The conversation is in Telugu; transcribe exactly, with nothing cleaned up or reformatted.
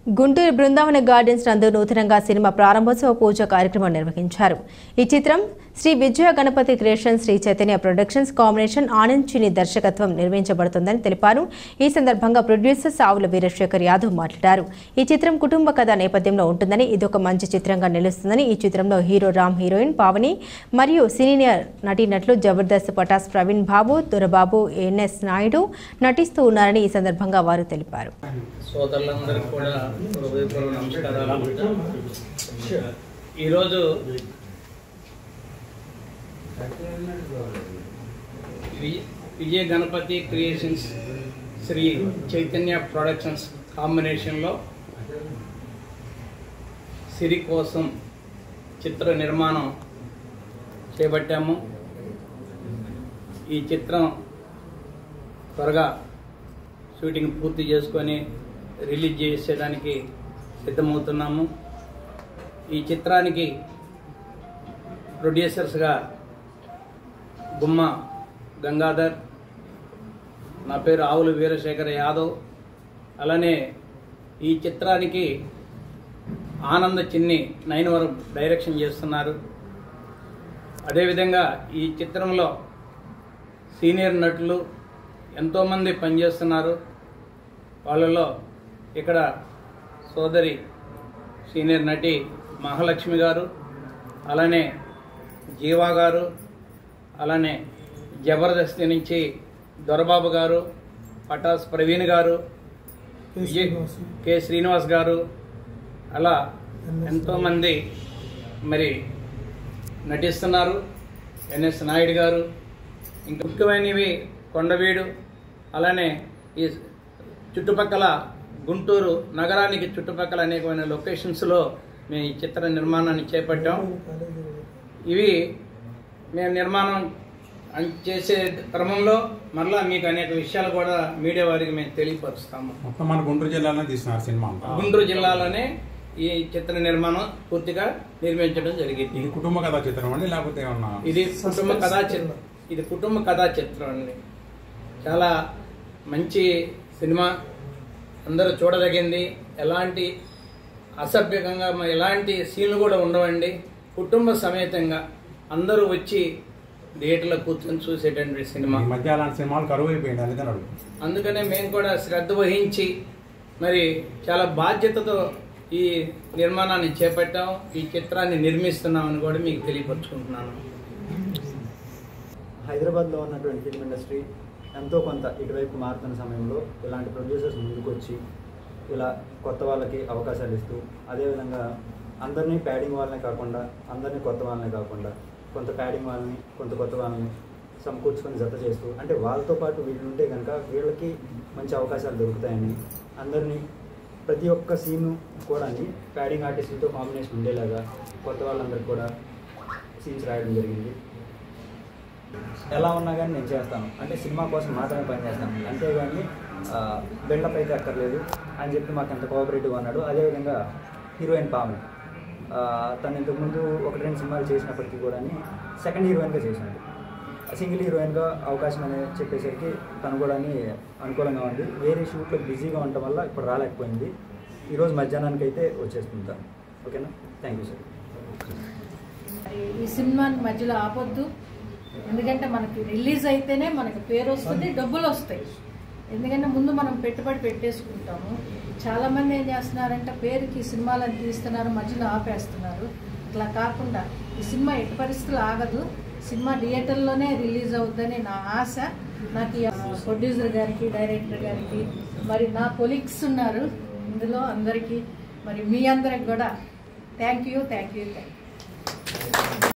గుంటూరు బృందావన గార్డెన్స్ నందు నూతనంగా సినిమా ప్రారంభోత్సవ పూజ కార్యక్రమం నిర్వహించారు. ఈ చిత్రం Shri Vijaya Ganapathi creations, Shri Chaitanya productions combination Anand Chini దర్శకత్వం నిర్వహించబడుతుందని తెలిపారు. ఈ సందర్భంగా ప్రొడ్యూసర్ సావుల వీరశేఖర్ యాదవ్ మాట్లాడారు. ఈ చిత్రం కుటుంబ కథ నేపథ్యంలో ఉంటుందని, ఇదొక మంచి చిత్రంగా నిలుస్తుందని, ఈ చిత్రంలో హీరో రామ్, హీరోయిన్ పావని మరియు సీనియర్ నటీనటులు జబర్దస్త్ పటాస్ ప్రవీణ్ బాబు, దొరబాబు, ఎన్ఎస్ నాయుడు నటిస్తూ ఉన్నారని ఈ సందర్భంగా వారు తెలిపారు. సోదరులందరికీ కూడా హృదయపూర్వక నమస్కారాలు. ఈరోజు విజయ గణపతి క్రియేషన్స్, శ్రీ చైతన్య ప్రొడక్షన్స్ కాంబినేషన్లో సిరి కోసం చిత్ర నిర్మాణం చేపట్టాము. ఈ చిత్రం త్వరగా షూటింగ్ పూర్తి చేసుకొని రిలీజ్ చేసేయడానికి సిద్ధమవుతున్నాము. ఈ చిత్రానికి ప్రొడ్యూసర్స్గా గుమ్మ గంగాధర్, నా పేరు ఆవుల వీరశేఖర్ యాదవ్. అలానే ఈ చిత్రానికి ఆనంద చిన్ని నైన్వరం డైరెక్షన్ చేస్తున్నారు. అదేవిధంగా ఈ చిత్రంలో సీనియర్ నటులు ఎంతోమంది పనిచేస్తున్నారు. వాళ్ళలో ఇక్కడ సోదరి సీనియర్ నటి మహాలక్ష్మి గారు, అలానే జీవా గారు, అలానే జబర్దస్త్ నుంచి దొరబాబు గారు, పటాస్ ప్రవీణ్ గారు, కె శ్రీనివాస్ గారు, అలా ఎంతోమంది మరి నటిస్తున్నారు. ఎన్ఎస్ నాయుడు గారు, ఇంకా ముఖ్యమైనవి కొండవీడు, అలానే ఈ చుట్టుపక్కల గుంటూరు నగరానికి చుట్టుపక్కల అనేకమైన లొకేషన్స్లో మేము ఈ చిత్ర నిర్మాణాన్ని చేపట్టాం. ఇవి మేము నిర్మాణం చేసే క్రమంలో మరలా మీకు అనేక విషయాలు కూడా మీడియా వారికి మేము తెలియపరుస్తాము. మొత్తం మన గుంటూరు జిల్లాలోనే తీస్తున్నారు సినిమా. గుంటూరు జిల్లాలోనే ఈ చిత్ర నిర్మాణం పూర్తిగా నిర్మించడం జరిగింది. ఇది కుటుంబ కథా చిత్రం అండి, లేకపోతే ఏమన్నా? ఇది కుటుంబ కథా చిత్రం. ఇది కుటుంబ కథా చిత్రం అండి. చాలా మంచి సినిమా, అందరూ చూడదగింది. ఎలాంటి అసభ్యకంగా ఎలాంటి సీన్లు కూడా ఉండవండి. కుటుంబ సమేతంగా అందరూ వచ్చి థియేటర్లో కూర్చొని చూసేటువంటి సినిమా. ఈ మధ్య అలాంటి సినిమాలు కరువు అయిపోయింది, అందుకని అందుకనే మేము కూడా శ్రద్ధ వహించి మరి చాలా బాధ్యతతో ఈ నిర్మాణాన్ని చేపట్టాం. ఈ చిత్రాన్ని నిర్మిస్తున్నామని కూడా మీకు తెలియపరుచుకుంటున్నాను. హైదరాబాద్లో ఉన్నటువంటి ఫిల్మ్ ఇండస్ట్రీ ఎంతో కొంత ఇటువైపు మారుతున్న సమయంలో ఇలాంటి ప్రొడ్యూసర్స్ ముందుకు వచ్చి ఇలా కొత్త వాళ్ళకి అవకాశాలు ఇస్తూ, అదేవిధంగా అందరినీ ప్యాడింగ్ వాళ్ళనే కాకుండా అందరినీ కొత్త వాళ్ళనే కాకుండా కొంత ప్యాడింగ్ వాళ్ళని కొంత కొత్త వాళ్ళని సమకూర్చుకొని జత చేస్తూ, అంటే వాళ్ళతో పాటు వీళ్ళు ఉంటే కనుక వీళ్ళకి మంచి అవకాశాలు దొరుకుతాయని అందరినీ ప్రతి ఒక్క సీను కూడా ప్యాడింగ్ ఆర్టిస్టులతో కాంబినేషన్ ఉండేలాగా కొత్త వాళ్ళందరికీ కూడా సీన్స్ రాయడం జరిగింది. ఎలా ఉన్నా కానీ నేను చేస్తాను, అంటే సినిమా కోసం మాత్రమే పనిచేస్తాను, అంతేగాని బిల్డప్ అయితే అక్కర్లేదు అని చెప్పి మాకు ఎంత కోఆపరేటివ్గా ఉన్నాడు. అదేవిధంగా హీరోయిన్ పావని, తను ఇంతకుముందు ఒకటి రెండు సినిమాలు చేసినప్పటికీ కూడా సెకండ్ హీరోయిన్గా చేశాడు. సింగిల్ హీరోయిన్గా అవకాశం అనేది చెప్పేసరికి తను కూడా అనుకూలంగా ఉంది. వేరే షూట్లో బిజీగా ఉండటం వల్ల ఇప్పుడు రాలేకపోయింది. ఈరోజు మధ్యాహ్నానికి అయితే వచ్చేస్తుందా. ఓకేనా, థ్యాంక్ యూ సార్. ఈ సినిమాని మధ్యలో ఆపొద్దు, ఎందుకంటే మనకి రిలీజ్ అయితేనే మనకి పేరు వస్తుంది, డబ్బులు వస్తాయి. ఎందుకంటే ముందు మనం పెట్టుబడి పెట్టేసుకుంటాము. చాలామంది ఏం చేస్తున్నారంటే పేరుకి సినిమాలను తీస్తున్నారు, మధ్యలో ఆపేస్తున్నారు. అట్లా కాకుండా ఈ సినిమా ఎట్టి పరిస్థితులు ఆగదు. సినిమా థియేటర్లోనే రిలీజ్ అవుతుందని నా ఆశ. నాకు ప్రొడ్యూసర్ గారికి, డైరెక్టర్ గారికి, మరి నా కొలీగ్స్ ఉన్నారు ఇందులో, అందరికీ, మరి మీ అందరికి కూడా thank you thank you thank you